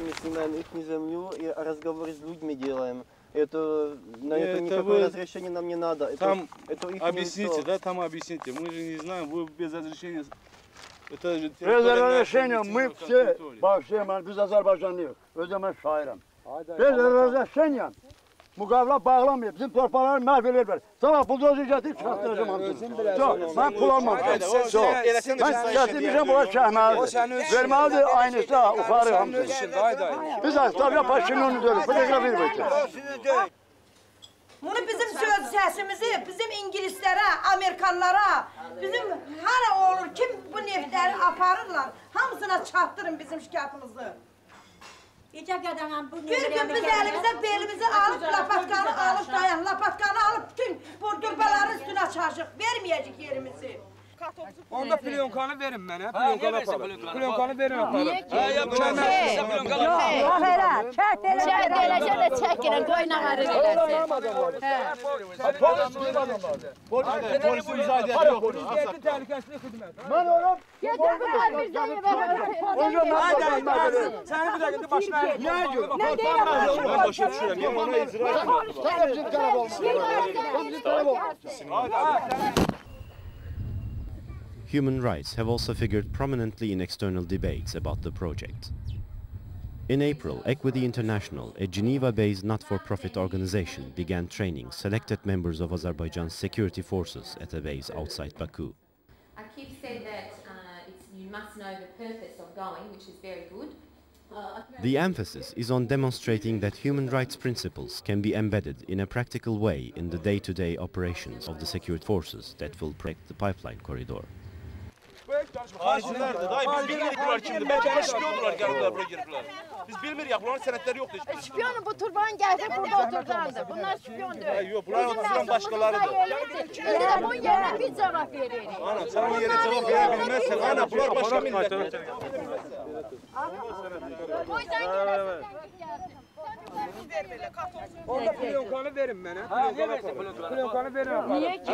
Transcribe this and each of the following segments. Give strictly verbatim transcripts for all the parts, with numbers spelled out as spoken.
мы снимаем их землю и разговоры с людьми делаем. Это, на это, это никакое вы... разрешение нам не надо. Это, там это их объясните, место. да, там объясните. Мы же не знаем, вы без разрешения. Это же без разрешения мы все, вообще, biz Azərbaycanlıyıq. Özüm mən şairim. Bez razрешения müqavilə bağlamayıb, bizim torpaqları məhv edirlər. Sabah buldozer gətirib çıxartdıracağım hamısını. Çox, mən pul almamışam. Çox. Mən gətirmişəm bura şəhməlidir. Verməlidir aynısı, uxarı hamısını. Biz Tabiat Paşinyan'ı diyoruz, bu tekrar bir bakın. Bunu bizim söz səsimizi, bizim İngilislere, Amerikanlara, bizim hala olur kim bu neftləri aparırlar, hamısına çatdırın bizim şikayətimizi. Bir gün biz elimizə, belimizi alıp, lapatkanı alıp dayan, lapatkanı alıp bütün burdurbaların üstüne açacaq, vermeyecek yerimizi. Onda plyonkanı verin mənə, plyonkanı aparın. Plyonkanı verin aparın. Niye ki? Yok hele, çek hele. Çek eləcə də çəkirəm, qoyuna qarır eləsin. Polis bir adamlardır. Polisin müsaadəsi yoxdur. Prezidenti təhlükəsizlik xidməti. Mən oram. Getir bu da bizden yemeğe. Səni bir dəqiqə başına əyir. Niyə gör? Ne diyeyim? Ben başa düşürəm, ya bana icra etmiyor. Human rights have also figured prominently in external debates about the project. In April, Equity International, a Geneva-based not-for-profit organization, began training selected members of Azerbaijan's security forces at a base outside Baku. Akif said that uh, it's, you must know the purpose of going, which is very good. Uh, the emphasis is on demonstrating that human rights principles can be embedded in a practical way in the day-to-day operations of the security forces that will protect the pipeline corridor. Hacilərdir, dayı biz bilmirik bunlar kimdir. Bəlkə də şpiyondular gəliblər, bura giriblər. Biz bilmirik, bunların sənədləri yoxdur heç birisi. Şpiyonu bu turbanı gətirib burada oturdandır. Bunlar şpiyon deyil. Yox, bunlar oturan başqalarıdır. Elə bu yerə biz cavab veririk. Ana, sən o yerə cavab verə bilməzsən. Ana, bunlar başqa millətdir. Qoysan gələsin. Onda plyonkanı verin mənə. Plyonkanı verin aparın. Niye ki?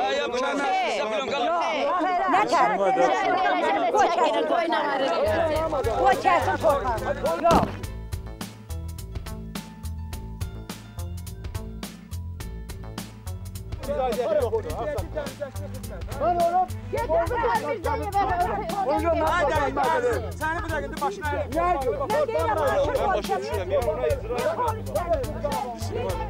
Ne çəkir? Bu çəkir, qoyuna qarır eləsin. Bu kəsin torpağını. Yok. Müsaadəsi yoxdur. Mən oram. Getir bu da bizden yemeğe. Səni bir dəqiqə başına əyir. Niyə gör? Ne diyeyim? Ben başa düşürəm, ya buna icra etmiyor.